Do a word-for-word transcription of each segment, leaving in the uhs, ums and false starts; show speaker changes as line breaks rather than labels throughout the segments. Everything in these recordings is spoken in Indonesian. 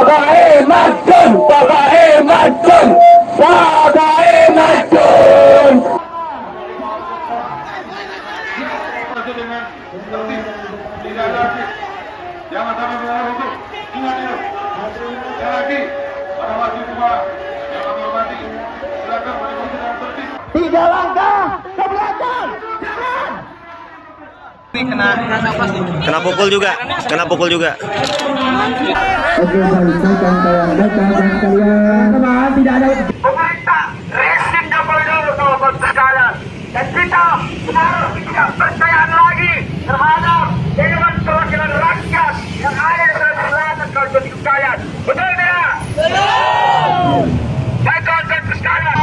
Pagae Madun, Pagae Madun, Pagae Madun.
Tidak lagi, jangan sampai berlalu. Ingat itu, sekali lagi, pada waktu tua yang kami hormati, silakan berdiri dengan tertib.
Tiga langkah ke belakang, jangan.
Kena kena pukul juga, kena pukul juga.
Oke, baik, datang kawan, datang kalian. Teman, tidak ada. Pemerintah resim kapal dulu sahabat sekalian. Dan kita harus tidak percayaan lagi terhadap dewan perwakilan rakyat yang ada di dalam selatan kawasan sekalian. Betul tidak? Betul. Baik kawasan sekalian.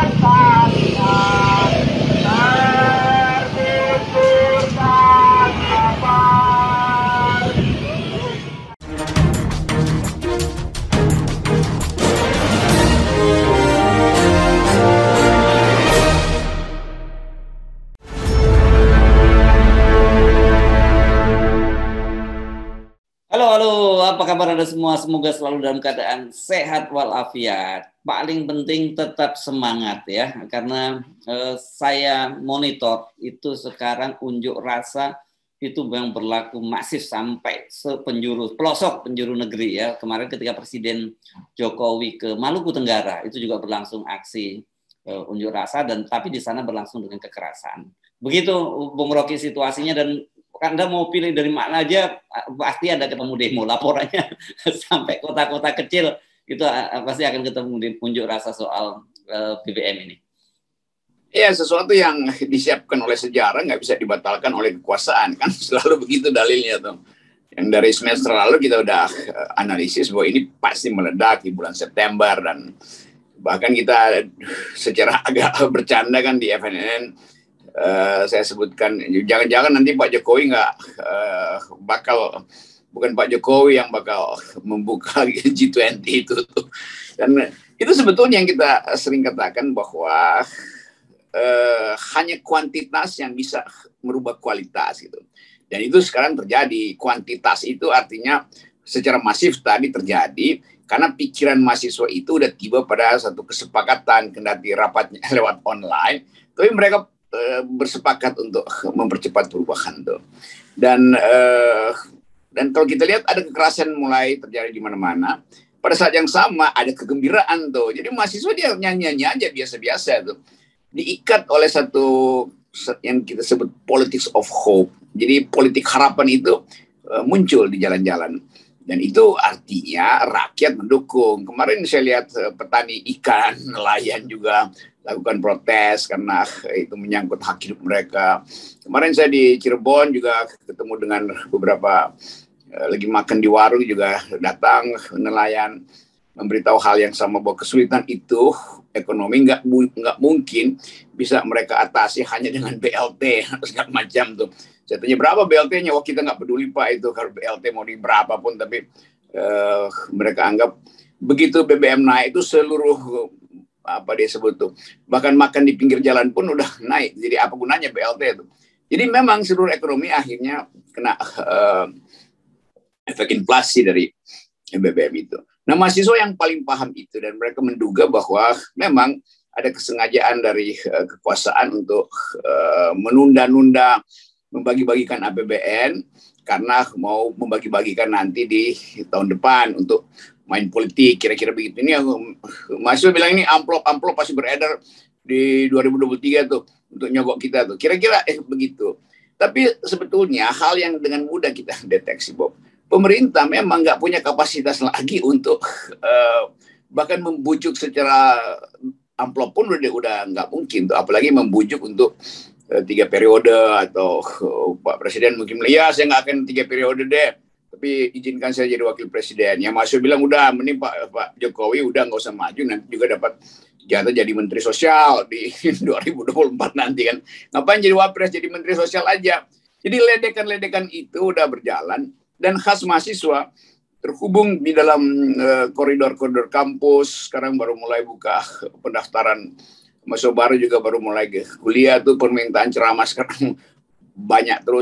Halo, halo, apa kabar Anda semua? Semoga selalu dalam keadaan sehat walafiat. Paling penting tetap semangat ya, karena eh, saya monitor itu sekarang unjuk rasa itu yang berlaku masif sampai sepenjuru pelosok penjuru negeri ya. Kemarin ketika Presiden Jokowi ke Maluku Tenggara itu juga berlangsung aksi eh, unjuk rasa dan tapi di sana berlangsung dengan kekerasan. Begitu Bung Rocky situasinya dan Anda mau pilih dari mana aja, pasti ada ketemu demo. Laporannya sampai kota-kota kecil, itu pasti akan ketemu unjuk rasa soal uh, B B M ini.
Ya, sesuatu yang disiapkan oleh sejarah nggak bisa dibatalkan oleh kekuasaan. Kan selalu begitu dalilnya tuh. Yang dari semester lalu kita udah analisis bahwa ini pasti meledak di bulan September. Dan bahkan kita secara agak bercanda kan di F N N, Uh, saya sebutkan jangan-jangan nanti Pak Jokowi nggak uh, bakal bukan Pak Jokowi yang bakal membuka G dua puluh itu tuh. Dan itu sebetulnya yang kita sering katakan bahwa uh, hanya kuantitas yang bisa merubah kualitas gitu. Dan itu sekarang terjadi. Kuantitas itu artinya secara masif tadi terjadi karena pikiran mahasiswa itu udah tiba pada satu kesepakatan kendati rapatnya lewat online, tapi mereka bersepakat untuk mempercepat perubahan tuh. Dan uh, dan kalau kita lihat ada kekerasan mulai terjadi di mana-mana. Pada saat yang sama ada kegembiraan tuh. Jadi mahasiswa dia nyanyi-nyanyi aja biasa-biasa tuh. Diikat oleh satu yang kita sebut politics of hope. Jadi politik harapan itu uh, muncul di jalan-jalan. Dan itu artinya rakyat mendukung. Kemarin saya lihat uh, petani ikan, nelayan juga lakukan protes karena itu menyangkut hak hidup mereka. Kemarin saya di Cirebon juga ketemu dengan beberapa uh, lagi makan di warung juga datang nelayan memberitahu hal yang sama bahwa kesulitan itu ekonomi nggak nggak mungkin bisa mereka atasi hanya dengan B L T atau segala macam tuh. Saya tanya berapa B L T-nya? Oh kita nggak peduli Pak itu kalau B L T mau di berapa pun, tapi uh, mereka anggap begitu B B M naik itu seluruh apa dia sebut tuh, bahkan makan di pinggir jalan pun udah naik. Jadi apa gunanya B L T itu? Jadi memang seluruh ekonomi akhirnya kena uh, efek inflasi dari B B M itu. Nah mahasiswa yang paling paham itu dan mereka menduga bahwa memang ada kesengajaan dari uh, kekuasaan untuk uh, menunda-nunda membagi-bagikan A P B N karena mau membagi-bagikan nanti di tahun depan untuk main politik, kira-kira begitu. Ini yang mahasiswa bilang ini amplop-amplop pasti beredar di dua ribu dua puluh tiga tuh untuk nyogok kita tuh. Kira-kira eh begitu. Tapi sebetulnya hal yang dengan mudah kita deteksi, Bob. Pemerintah memang nggak punya kapasitas lagi untuk uh, bahkan membujuk secara amplop pun udah udah nggak mungkin tuh. Apalagi membujuk untuk uh, tiga periode atau uh, Pak Presiden mungkin ya saya nggak akan tiga periode deh. Tapi izinkan saya jadi wakil presiden. Yang masuk bilang udah, mending Pak, Pak Jokowi udah nggak usah maju, nanti juga dapat jatah jadi menteri sosial di dua ribu dua puluh empat nanti kan. Ngapain jadi wapres, jadi menteri sosial aja. Jadi ledekan-ledekan itu udah berjalan dan khas mahasiswa terhubung di dalam uh, koridor-koridor kampus. Sekarang baru mulai buka pendaftaran mahasiswa baru juga baru mulai kuliah tuh permintaan ceramah sekarang banyak terus.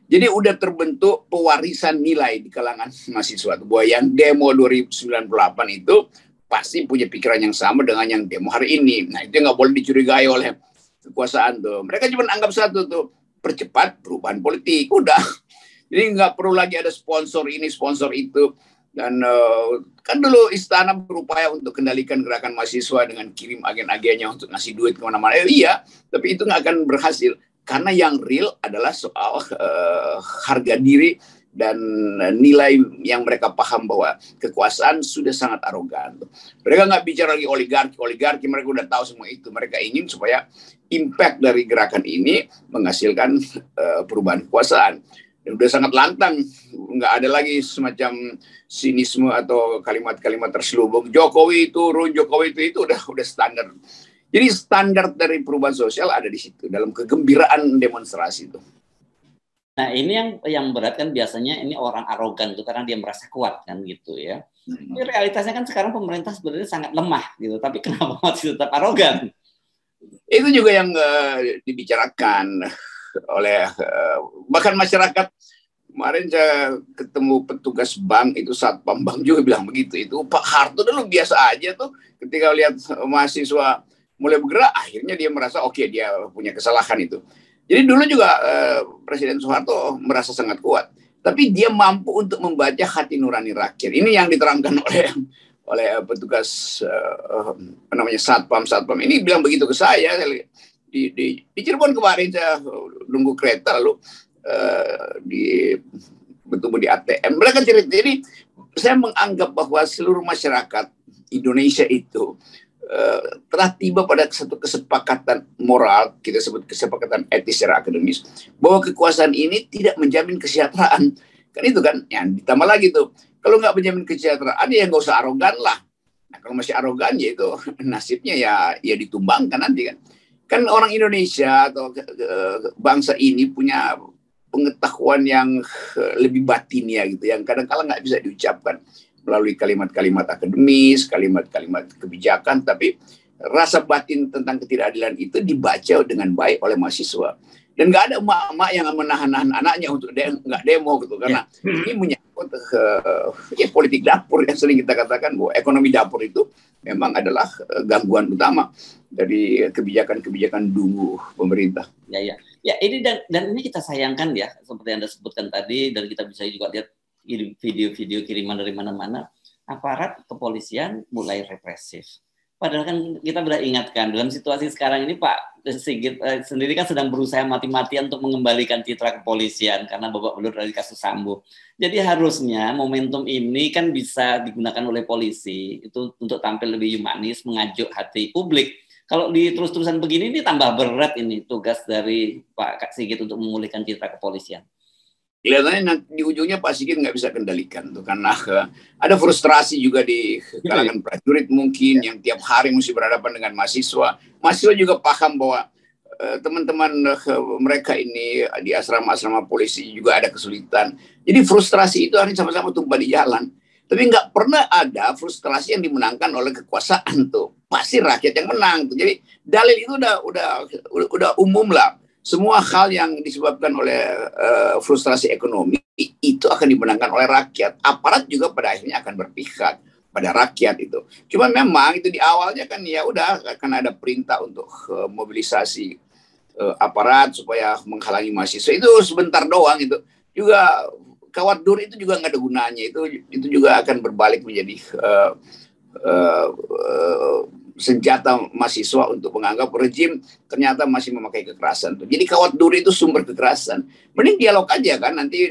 Jadi udah terbentuk pewarisan nilai di kalangan mahasiswa. Bahwa yang demo dua ribu sembilan belas delapan itu pasti punya pikiran yang sama dengan yang demo hari ini. Nah itu nggak boleh dicurigai oleh kekuasaan tuh. Mereka cuma anggap satu tuh, percepat perubahan politik. Udah. Jadi nggak perlu lagi ada sponsor ini, sponsor itu. Dan uh, kan dulu istana berupaya untuk kendalikan gerakan mahasiswa dengan kirim agen-agennya untuk ngasih duit kemana-mana. Eh, iya, tapi itu nggak akan berhasil. Karena yang real adalah soal uh, harga diri dan nilai yang mereka paham bahwa kekuasaan sudah sangat arogan. Mereka nggak bicara lagi oligarki, oligarki mereka udah tahu semua itu. Mereka ingin supaya impact dari gerakan ini menghasilkan uh, perubahan kekuasaan. Dan udah sangat lantang, nggak ada lagi semacam sinisme atau kalimat-kalimat terselubung. Jokowi turun, Jokowi itu itu udah udah standar. Jadi standar dari perubahan sosial ada di situ dalam kegembiraan demonstrasi itu.
Nah ini yang yang berat kan biasanya ini orang arogan tuh karena dia merasa kuat kan gitu ya. Hmm. Ini realitasnya kan sekarang pemerintah sebenarnya sangat lemah gitu, tapi kenapa masih tetap arogan?
Itu juga yang uh, dibicarakan oleh uh, bahkan masyarakat. Kemarin saya ketemu petugas bank itu satpam bank juga bilang begitu. Itu Pak Harto dulu biasa aja tuh ketika lihat mahasiswa mulai bergerak, akhirnya dia merasa oke okay, dia punya kesalahan itu. Jadi dulu juga eh, Presiden Soeharto merasa sangat kuat, tapi dia mampu untuk membaca hati nurani rakyat. Ini yang diterangkan oleh oleh petugas eh, apa namanya satpam satpam ini bilang begitu ke saya. Di, di, di Cirebon kemarin saya nunggu kereta lalu eh, di bertemu di A T M. Mereka cerita. Jadi saya menganggap bahwa seluruh masyarakat Indonesia itu Uh, telah tiba pada satu kesepakatan moral, kita sebut kesepakatan etis secara akademis, bahwa kekuasaan ini tidak menjamin kesejahteraan. Kan itu kan, yang ditambah lagi tuh, kalau nggak menjamin kesejahteraan ya nggak usah arogan lah. Nah kalau masih arogan ya itu nasibnya ya ya ditumbangkan nanti kan. Kan orang Indonesia atau uh, bangsa ini punya pengetahuan yang uh, lebih batin ya gitu, yang kadang-kala nggak bisa diucapkan melalui kalimat-kalimat akademis, kalimat-kalimat kebijakan, tapi rasa batin tentang ketidakadilan itu dibaca dengan baik oleh mahasiswa. Dan nggak ada emak-emak yang menahan-nahan anaknya untuk de nggak demo gitu, karena ya. Ini menyangkut uh, ya, politik dapur yang sering kita katakan bahwa ekonomi dapur itu memang adalah uh, gangguan utama dari kebijakan-kebijakan dulu pemerintah.
Ya, ya, ya ini dan dan ini kita sayangkan ya, seperti Anda sebutkan tadi, dan kita bisa juga lihat video-video kiriman dari mana-mana, aparat kepolisian mulai represif. Padahal kan kita sudah ingatkan, dalam situasi sekarang ini Pak Sigit eh, sendiri kan sedang berusaha mati-matian untuk mengembalikan citra kepolisian karena babak belur dari kasus Sambo. Jadi harusnya momentum ini kan bisa digunakan oleh polisi itu untuk tampil lebih humanis, mengajuk hati publik. Kalau di terus-terusan begini ini tambah berat ini tugas dari Pak Sigit untuk memulihkan citra kepolisian.
Kelihatannya nanti di ujungnya Pak Sigit nggak bisa kendalikan tuh karena uh, ada frustrasi juga di kalangan prajurit mungkin ya. Yang tiap hari mesti berhadapan dengan mahasiswa. Mahasiswa juga paham bahwa teman-teman uh, mereka ini di asrama-asrama polisi juga ada kesulitan. Jadi frustrasi itu hari sama-sama tumpah di jalan. Tapi nggak pernah ada frustrasi yang dimenangkan oleh kekuasaan tuh. Pasti rakyat yang menang tuh. Jadi dalil itu udah udah udah, udah umum lah. Semua hal yang disebabkan oleh uh, frustrasi ekonomi itu akan dimenangkan oleh rakyat. Aparat juga pada akhirnya akan berpihak pada rakyat itu. Cuma memang itu di awalnya kan ya udah akan ada perintah untuk uh, mobilisasi uh, aparat supaya menghalangi mahasiswa. Itu sebentar doang itu. Juga kawat dur itu juga nggak ada gunanya. Itu itu juga akan berbalik menjadi uh, uh, uh, senjata mahasiswa untuk menganggap rejim ternyata masih memakai kekerasan. Jadi kawat duri itu sumber kekerasan. Mending dialog aja kan, nanti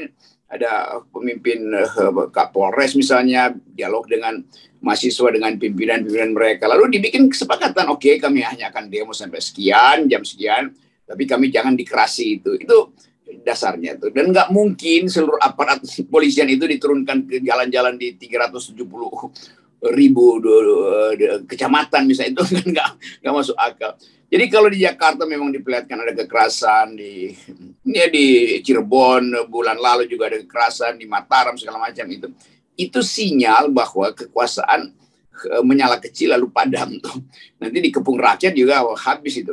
ada pemimpin uh, Kapolres misalnya, dialog dengan mahasiswa dengan pimpinan-pimpinan mereka. Lalu dibikin kesepakatan, oke okay, kami hanya akan demo sampai sekian, jam sekian, tapi kami jangan dikerasi itu. Itu dasarnya tuh. Dan nggak mungkin seluruh aparat polisian itu diturunkan ke jalan-jalan di tiga ratus tujuh puluh ribu do, do, do, kecamatan misalnya, itu kan nggak nggak masuk akal. Jadi kalau di Jakarta memang diperlihatkan ada kekerasan, di ya di Cirebon bulan lalu juga ada kekerasan, di Mataram segala macam itu, itu sinyal bahwa kekuasaan menyala kecil lalu padam tuh. Nanti dikepung rakyat juga habis itu kan.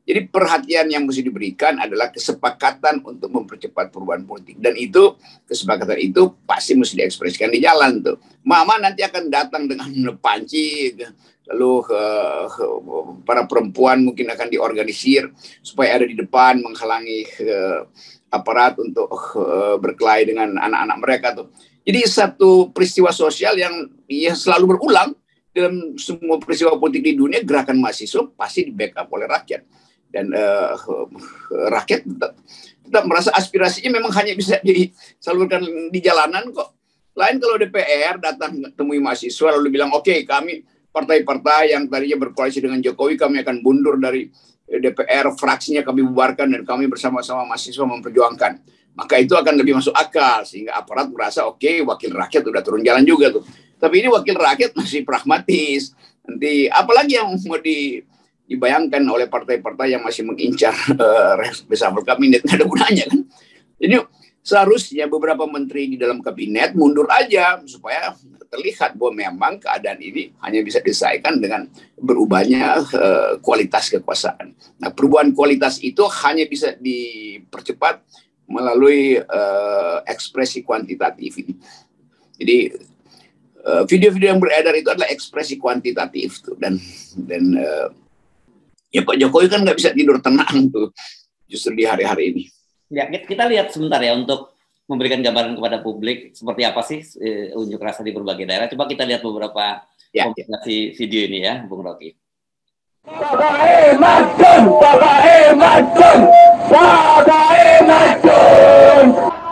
Jadi perhatian yang mesti diberikan adalah kesepakatan untuk mempercepat perubahan politik. Dan itu, kesepakatan itu pasti mesti diekspresikan di jalan tuh. Mama nanti akan datang dengan panci, lalu uh, para perempuan mungkin akan diorganisir supaya ada di depan menghalangi uh, aparat untuk uh, berkelahi dengan anak-anak mereka tuh. Jadi satu peristiwa sosial yang ya, selalu berulang dalam semua peristiwa politik di dunia, gerakan mahasiswa pasti di backup oleh rakyat. Dan uh, rakyat tetap, tetap merasa aspirasinya memang hanya bisa disalurkan di jalanan kok. Lain kalau D P R datang temui mahasiswa lalu bilang, oke okay, kami partai-partai yang tadinya berkoalisi dengan Jokowi, kami akan mundur dari D P R, fraksinya kami bubarkan dan kami bersama-sama mahasiswa memperjuangkan. Maka itu akan lebih masuk akal, sehingga aparat merasa oke, okay, wakil rakyat udah turun jalan juga tuh. Tapi ini wakil rakyat masih pragmatis. Nanti apalagi yang mau di dibayangkan oleh partai-partai yang masih mengincar uh, reshuffle kabinet, nggak ada gunanya kan. Jadi seharusnya beberapa menteri di dalam kabinet mundur aja supaya terlihat bahwa memang keadaan ini hanya bisa diselesaikan dengan berubahnya uh, kualitas kekuasaan. Nah, perubahan kualitas itu hanya bisa dipercepat melalui uh, ekspresi kuantitatif ini. Jadi uh, video-video yang beredar itu adalah ekspresi kuantitatif tuh, dan dan uh, ya Pak Jokowi kan nggak bisa tidur tenang tuh justru di hari-hari ini.
Ya, kita lihat sebentar ya untuk memberikan gambaran kepada publik seperti apa sih e, unjuk rasa di berbagai daerah. Coba kita lihat beberapa
ya,
kompilasi ya. video ini ya, Bung Rocky.
Bapak Emadun, Bapak Emadun, Bapak Emadun.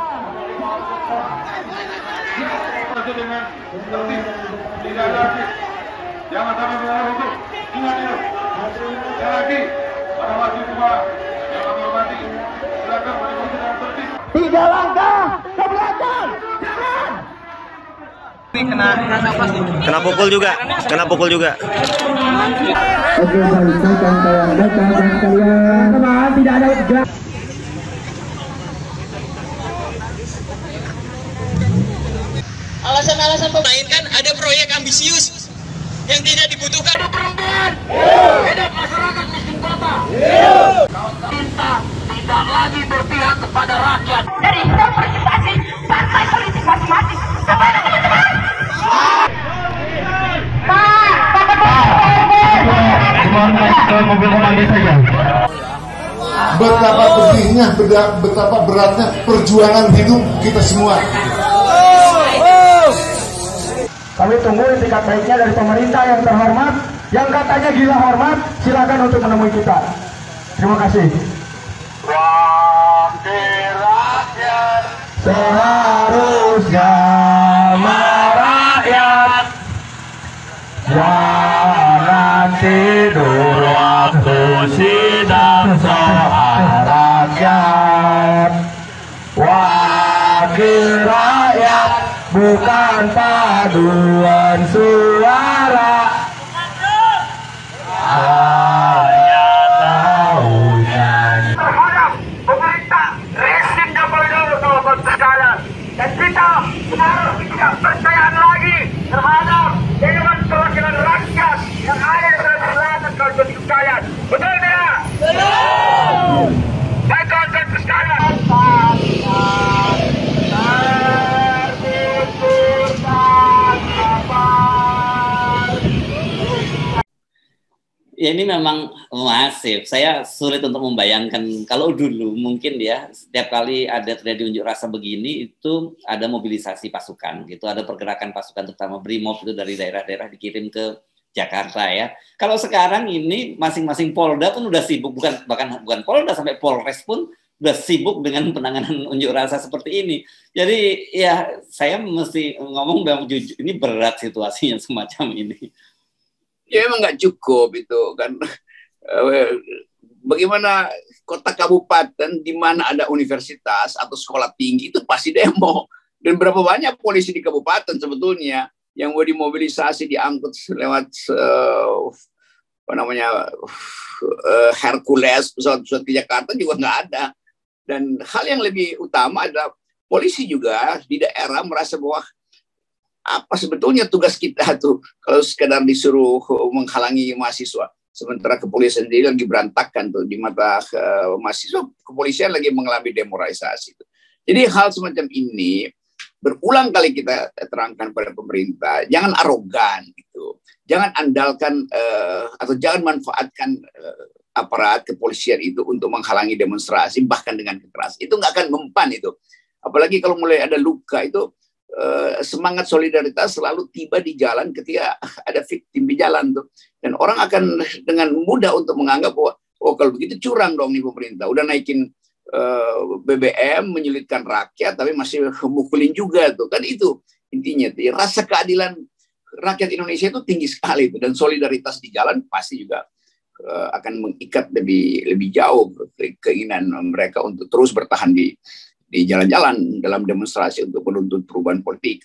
Dengan tertib, tidak lagi, jangan sampai melanggar hukum. Ingat itu. Sekali lagi, para mahasiswa yang kami hormati, silakan berdiri dengan tertib.
Tiga langkah ke belakang, jangan.
Kena kena pukul juga, kena pukul juga.
Oke, baik, saya kawan-kawan, baik kawan-kawan sekalian. Teman, tidak ada gerak.
Alasan-alasan pemain kan ada proyek ambisius yang tidak dibutuhkan.
Hidup perempuan, hidup masyarakat miskin kota. Minta tidak lagi berpihak kepada rakyat. Dari representasi partai politik masing-masing. Kepada teman-teman.
Betapa pedihnya, betapa beratnya perjuangan hidup kita semua.
Kami tunggu etikat baiknya dari pemerintah yang terhormat, yang katanya gila hormat, silakan untuk menemui kita. Terima kasih. Wakil rakyat seharusnya merakyat, jangan tidur waktu sidang soal rakyat. Wakil rakyat bukan paduan suara, hanya tahu nyanyi. Terhadap pemerintah rezim Joko Widodo bersekala, dan kita harus tidak percaya lagi terhadap dewan perwakilan rakyat yang ada di dalam selatan Kalbeti sekalian. Betul tidak? Betul. Baik kawan-kawan sekalian.
Ya, ini memang masif. Saya sulit untuk membayangkan kalau dulu mungkin ya setiap kali ada terjadi unjuk rasa begini itu ada mobilisasi pasukan gitu, ada pergerakan pasukan terutama BRIMOB itu dari daerah-daerah dikirim ke Jakarta ya. Kalau sekarang ini masing-masing Polda pun udah sibuk, bukan bahkan bukan Polda, sampai Polres pun udah sibuk dengan penanganan unjuk rasa seperti ini. Jadi ya saya mesti ngomong memang jujur, ini berat situasinya semacam ini.
Ya emang nggak cukup itu kan. Bagaimana kota kabupaten di mana ada universitas atau sekolah tinggi itu pasti demo. Dan berapa banyak polisi di kabupaten sebetulnya yang mau dimobilisasi diangkut lewat uh, apa namanya uh, Hercules, pesawat-pesawat ke Jakarta juga nggak ada. Dan hal yang lebih utama adalah polisi juga di daerah merasa bahwa apa sebetulnya tugas kita tuh kalau sekedar disuruh menghalangi mahasiswa. sementara kepolisian sendiri lagi berantakan tuh di mata uh, mahasiswa, kepolisian lagi mengalami demoralisasi. Tuh. Jadi hal semacam ini berulang kali kita terangkan pada pemerintah, jangan arogan gitu, jangan andalkan uh, atau jangan manfaatkan uh, aparat kepolisian itu untuk menghalangi demonstrasi bahkan dengan kekerasan. Itu nggak akan mempan itu. Apalagi kalau mulai ada luka itu. Uh, semangat solidaritas selalu tiba di jalan ketika ada victim di jalan tuh, dan orang akan dengan mudah untuk menganggap bahwa oh kalau begitu curang dong nih pemerintah, udah naikin uh, B B M menyulitkan rakyat tapi masih mukulin juga tuh kan. Itu intinya tuh, rasa keadilan rakyat Indonesia itu tinggi sekali tuh, dan solidaritas di jalan pasti juga uh, akan mengikat lebih lebih jauh keinginan mereka untuk terus bertahan di di jalan-jalan dalam demonstrasi untuk menuntut perubahan politik.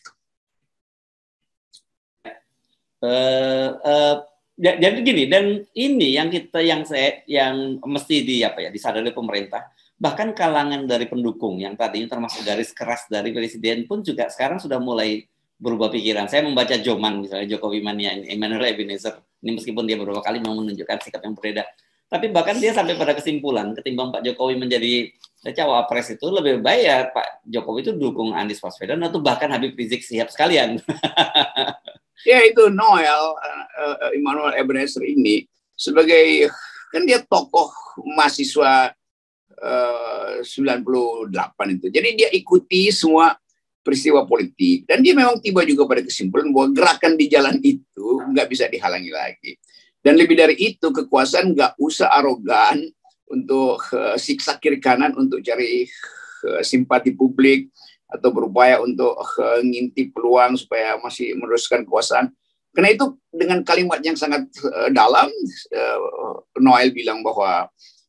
Uh, uh, jadi gini, dan ini yang kita yang saya yang mesti di apa ya disadari pemerintah, bahkan kalangan dari pendukung yang tadinya termasuk garis keras dari presiden pun juga sekarang sudah mulai berubah pikiran. Saya membaca Joman misalnya Jokowi Mania ini, Emmanuel Ebenezer ini, meskipun dia beberapa kali mau menunjukkan sikap yang berbeda, tapi bahkan dia sampai pada kesimpulan ketimbang Pak Jokowi menjadi cawapres itu lebih baik ya Pak Jokowi itu dukung Anies Baswedan atau bahkan Habib Rizik Syihab sekalian.
Ya itu Noel uh, Emmanuel Ebenezer ini sebagai kan dia tokoh mahasiswa uh, sembilan puluh delapan itu. Jadi dia ikuti semua peristiwa politik dan dia memang tiba juga pada kesimpulan bahwa gerakan di jalan itu nggak bisa dihalangi lagi. Dan lebih dari itu kekuasaan nggak usah arogan untuk uh, siksa kiri kanan untuk cari uh, simpati publik atau berupaya untuk uh, ngintip peluang supaya masih meneruskan kekuasaan. Karena itu dengan kalimat yang sangat uh, dalam, uh, Noel bilang bahwa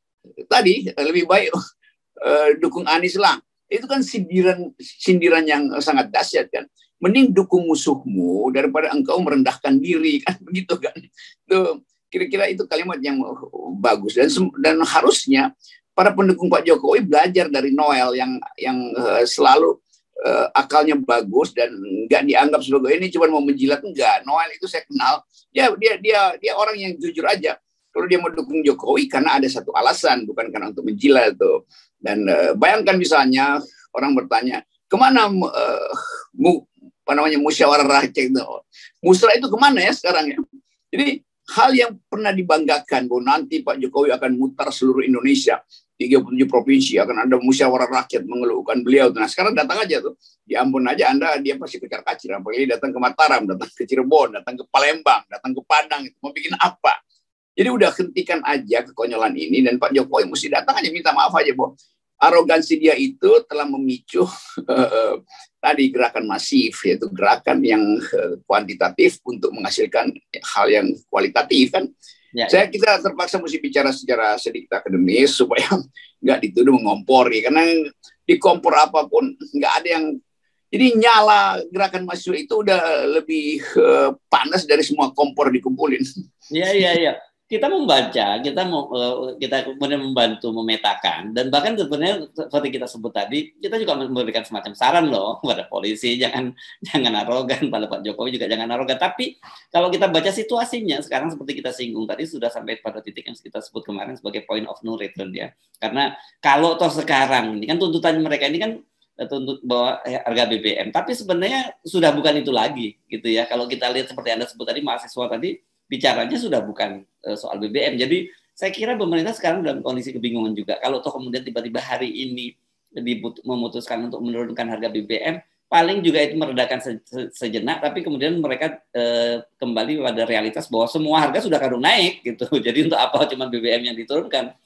tadi uh, lebih baik uh, dukung Anies lah. Itu kan sindiran sindiran yang sangat dahsyat kan. Mending dukung musuhmu daripada engkau merendahkan diri kan begitu kan. Itu kira-kira itu kalimat yang bagus dan dan harusnya para pendukung Pak Jokowi belajar dari Noel yang yang uh, selalu uh, akalnya bagus dan nggak dianggap sebagai ini cuma mau menjilat. Enggak, Noel itu saya kenal dia dia dia dia orang yang jujur aja. Kalau dia mau dukung Jokowi karena ada satu alasan, bukan karena untuk menjilat tuh. Dan uh, bayangkan misalnya orang bertanya kemana uh, mu, apa namanya musyawarah rakyat itu, musrah itu kemana ya sekarang ya? Jadi hal yang pernah dibanggakan bahwa nanti Pak Jokowi akan mutar seluruh Indonesia, tiga puluh tujuh provinsi, akan ada musyawarah rakyat mengeluhkan beliau. Nah sekarang datang aja tuh, di Ambon aja Anda dia pasti kecar-kacir, apalagi datang ke Mataram, datang ke Cirebon, datang ke Palembang, datang ke Padang, itu mau bikin apa? Jadi udah hentikan aja kekonyolan ini dan Pak Jokowi mesti datang aja minta maaf aja bahwa arogansi dia itu telah memicu uh, tadi gerakan masif, yaitu gerakan yang uh, kuantitatif untuk menghasilkan hal yang kualitatif kan. Ya, saya kita terpaksa mesti bicara secara sedikit akademis supaya nggak dituduh mengompori, karena di kompor apapun nggak ada yang jadi nyala gerakan mahasiswa itu udah lebih uh, panas dari semua kompor dikumpulin.
Iya iya iya. Kita membaca, kita mau kita kemudian membantu memetakan dan bahkan sebenarnya seperti kita sebut tadi, kita juga memberikan semacam saran loh kepada polisi, jangan jangan arogan, pada Pak Jokowi juga jangan arogan. Tapi kalau kita baca situasinya sekarang seperti kita singgung tadi sudah sampai pada titik yang kita sebut kemarin sebagai point of no return ya. Karena kalau toh sekarang ini kan tuntutan mereka ini kan tuntut bahwa harga B B M, tapi sebenarnya sudah bukan itu lagi gitu ya. Kalau kita lihat seperti Anda sebut tadi mahasiswa tadi bicaranya sudah bukan uh, soal B B M. Jadi saya kira pemerintah sekarang dalam kondisi kebingungan juga. Kalau toh kemudian tiba-tiba hari ini memutuskan untuk menurunkan harga B B M, paling juga itu meredakan se se sejenak, tapi kemudian mereka uh, kembali pada realitas bahwa semua harga sudah kadung naik gitu. Jadi untuk apa cuma B B M yang diturunkan?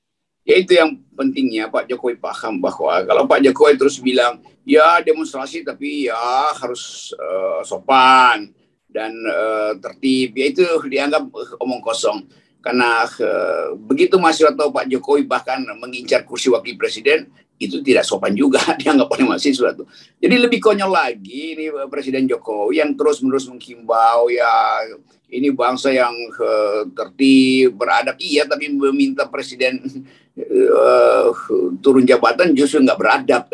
Ya itu yang pentingnya Pak Jokowi paham bahwa kalau Pak Jokowi terus bilang ya demonstrasi tapi ya harus uh, sopan dan uh, tertib, ya itu dianggap uh, omong kosong. Karena uh, begitu mahasiswa tahu Pak Jokowi bahkan mengincar kursi wakil presiden, itu tidak sopan juga dianggap oleh mahasiswa tuh. Jadi lebih konyol lagi ini uh, Presiden Jokowi yang terus-menerus menghimbau ya ini bangsa yang uh, tertib, beradab, iya, tapi meminta presiden uh, turun jabatan justru nggak beradab kan.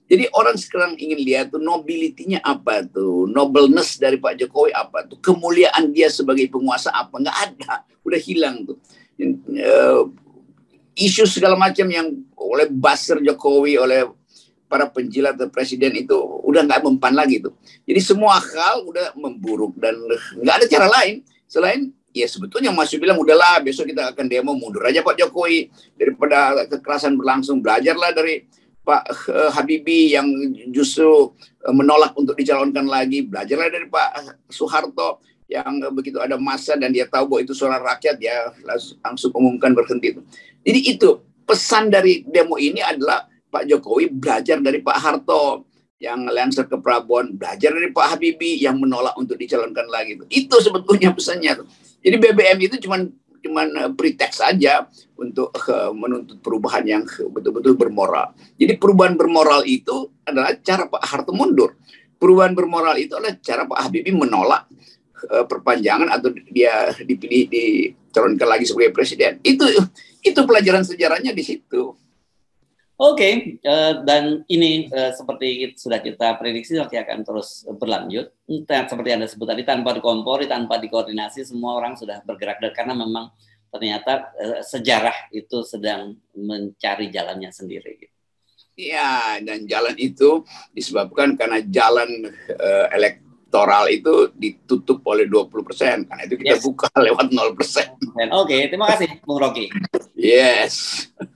Jadi orang sekarang ingin lihat tuh nobility-nya apa tuh, nobleness dari Pak Jokowi apa tuh, kemuliaan dia sebagai penguasa apa, nggak ada, udah hilang tuh. Uh, isu segala macam yang oleh buzzer Jokowi, oleh para penjilat presiden itu udah nggak mempan lagi tuh. Jadi semua hal udah memburuk dan nggak ada cara lain selain ya sebetulnya masih bilang udahlah besok kita akan demo, mundur aja Pak Jokowi daripada kekerasan berlangsung, belajarlah dari Pak uh, Habibie yang justru uh, menolak untuk dicalonkan lagi, belajarlah dari Pak Soeharto yang uh, begitu ada massa dan dia tahu bahwa itu suara rakyat, ya langsung umumkan berhenti itu. Jadi itu pesan dari demo ini adalah Pak Jokowi belajar dari Pak Harto yang Lancer ke Prabon, belajar dari Pak Habibie yang menolak untuk dicalonkan lagi. Itu sebetulnya pesannya. Jadi B B M itu cuma cuman pretext saja untuk uh, menuntut perubahan yang betul-betul bermoral. Jadi perubahan bermoral itu adalah cara Pak Harto mundur. Perubahan bermoral itu adalah cara Pak Habibie menolak uh, perpanjangan atau dia dipilih dicalonkan lagi sebagai presiden. Itu itu pelajaran sejarahnya di situ.
Oke, okay, uh, dan ini uh, seperti sudah kita prediksi nanti akan terus berlanjut. Seperti Anda sebut tadi, tanpa dikompori, tanpa dikoordinasi, semua orang sudah bergerak. Karena memang ternyata uh, sejarah itu sedang mencari jalannya sendiri.
Iya, dan jalan itu disebabkan karena jalan uh, elektoral itu ditutup oleh dua puluh persen. Karena itu kita yes. buka lewat nol persen.
Oke, okay, terima kasih Bung Rocky.
Yes.